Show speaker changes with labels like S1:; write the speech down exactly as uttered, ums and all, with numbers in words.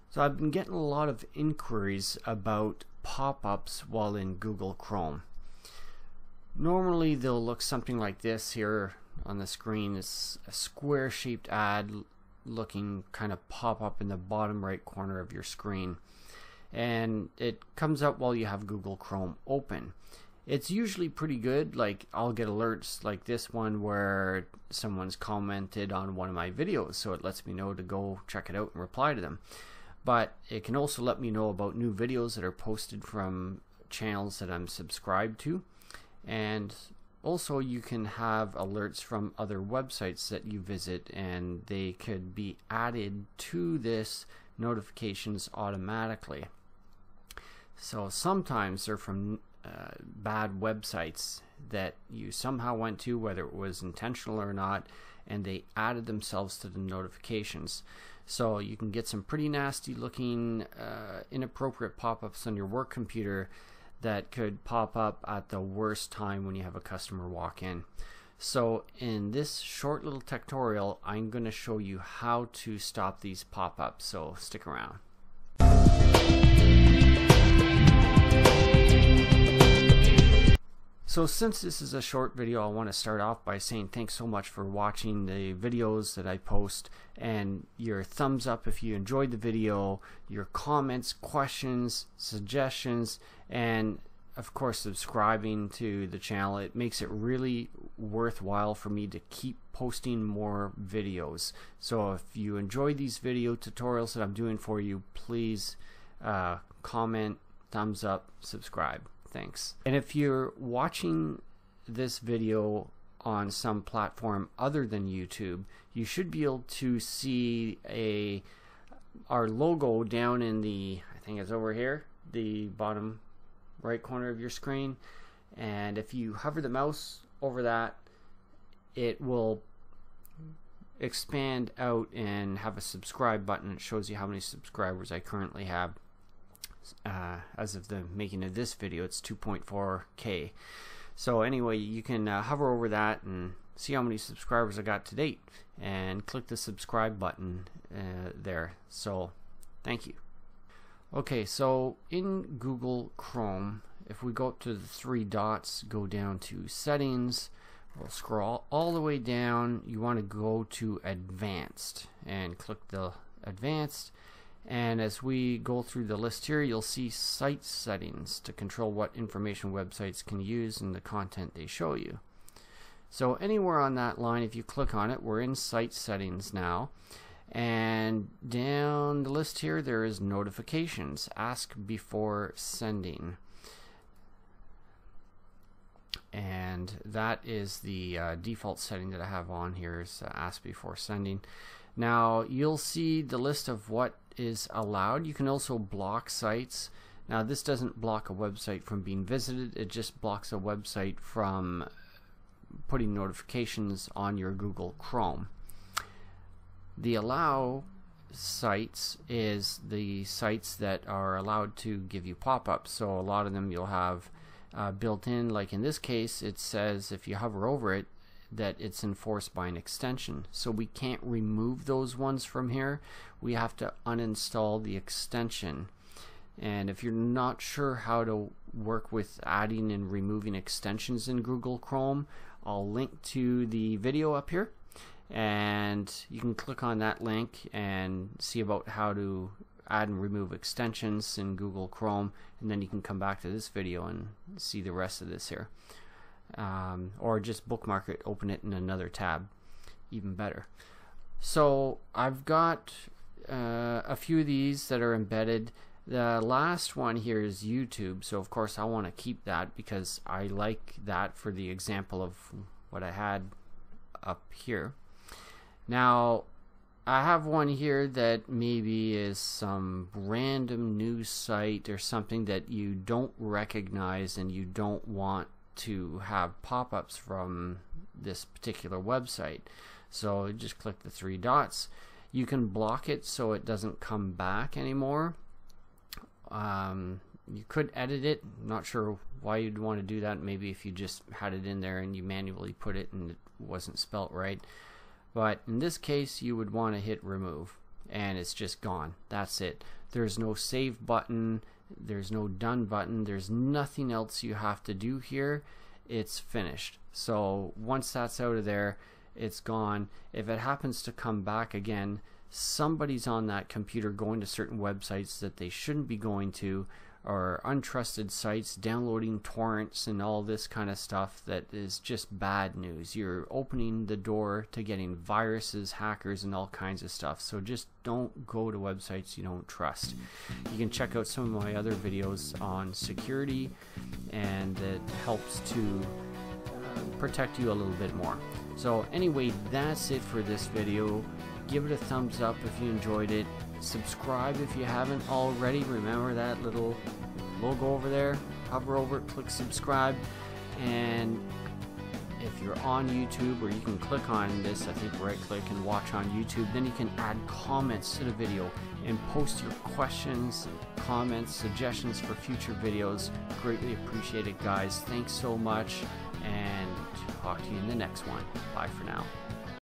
S1: So I've been getting a lot of inquiries about pop-ups while in Google Chrome. Normally they'll look something like this here on the screen. It's a square shaped ad looking kind of pop up in the bottom right corner of your screen, and it comes up while you have Google Chrome open. It's usually pretty good. Like, I'll get alerts like this one where someone's commented on one of my videos, so it lets me know to go check it out and reply to them. But it can also let me know about new videos that are posted from channels that I'm subscribed to, and also you can have alerts from other websites that you visit, and they could be added to this notifications automatically. So sometimes they're from uh, bad websites that you somehow went to, whether it was intentional or not, and they added themselves to the notifications. So you can get some pretty nasty looking uh, inappropriate pop-ups on your work computer that could pop up at the worst time when you have a customer walk in. So in this short little tutorial, I'm going to show you how to stop these pop-ups, so stick around. So since this is a short video, I want to start off by saying thanks so much for watching the videos that I post, and your thumbs up if you enjoyed the video, your comments, questions, suggestions, and of course subscribing to the channel. It makes it really worthwhile for me to keep posting more videos. So if you enjoy these video tutorials that I'm doing for you, please uh, comment, thumbs up, subscribe. Thanks. And if you're watching this video on some platform other than YouTube, you should be able to see a our logo down in the, I think it's over here, the bottom right corner of your screen. And if you hover the mouse over that, it will expand out and have a subscribe button. It shows you how many subscribers I currently have. Uh, as of the making of this video, it's two point four K. So anyway, you can uh, hover over that and see how many subscribers I got to date, and click the subscribe button uh, there. So thank you. Okay, so in Google Chrome, if we go up to the three dots, go down to settings, we'll scroll all the way down. You want to go to advanced and click the advanced. And as we go through the list here, you'll see site settings to control what information websites can use and the content they show you. So anywhere on that line, if you click on it, we're in site settings now. And down the list here, there is notifications. Ask before sending. And that is the uh, default setting that I have on here, is uh, ask before sending. Now you'll see the list of what is allowed. You can also block sites. Now this doesn't block a website from being visited, it just blocks a website from putting notifications on your Google Chrome. The allow sites is the sites that are allowed to give you pop-ups. So a lot of them you'll have uh, built in, like in this case it says if you hover over it that it's enforced by an extension. So we can't remove those ones from here. We have to uninstall the extension. And if you're not sure how to work with adding and removing extensions in Google Chrome, I'll link to the video up here, and you can click on that link and see about how to add and remove extensions in Google Chrome, and then you can come back to this video and see the rest of this here. Um, or just bookmark it, open it in another tab, even better. So I've got uh, a few of these that are embedded. The last one here is YouTube, so of course I want to keep that because I like that for the example of what I had up here. Now I have one here that maybe is some random news site or something that you don't recognize and you don't want to have pop-ups from this particular website. So just click the three dots. You can block it so it doesn't come back anymore. Um, you could edit it. I'm not sure why you'd want to do that. Maybe if you just had it in there and you manually put it and it wasn't spelt right. But in this case you would want to hit remove, and it's just gone. That's it. There's no save button, there's no done button, there's nothing else you have to do here. It's finished. So once that's out of there, it's gone. If it happens to come back again, somebody's on that computer going to certain websites that they shouldn't be going to, or untrusted sites, downloading torrents and all this kind of stuff that is just bad news. You're opening the door to getting viruses, hackers, and all kinds of stuff. So just don't go to websites you don't trust. You can check out some of my other videos on security, and it helps to uh, protect you a little bit more. So anyway, that's it for this video. Give it a thumbs up if you enjoyed it. Subscribe if you haven't already. Remember that little logo over there? Hover over it, click subscribe. And if you're on YouTube, or you can click on this, I think right click and watch on YouTube, then you can add comments to the video and post your questions, comments, suggestions for future videos. Greatly appreciate it, guys. Thanks so much, and talk to you in the next one. Bye for now.